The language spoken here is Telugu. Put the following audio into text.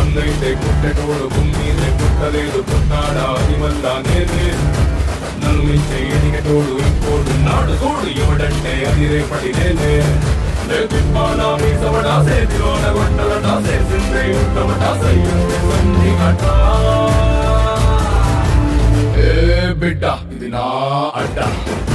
నన్నైతే కుట్టెటోడు భూమినే పుట్టలేదు పుట్టాడా అది మళ్ళా నేనే నన్ను మించే ఎదిగేటోడు ఇంకోడు నాడు తోడు ఎవడంటే అది రేపటి నేనే తిప్పాలా మీ సవడా సేతిలోన గొట్టలటా సేసిందే ఉత్తమటా సయ్యుంది కట్టా ఏ బిడ్డ ఇది నా అడ్డ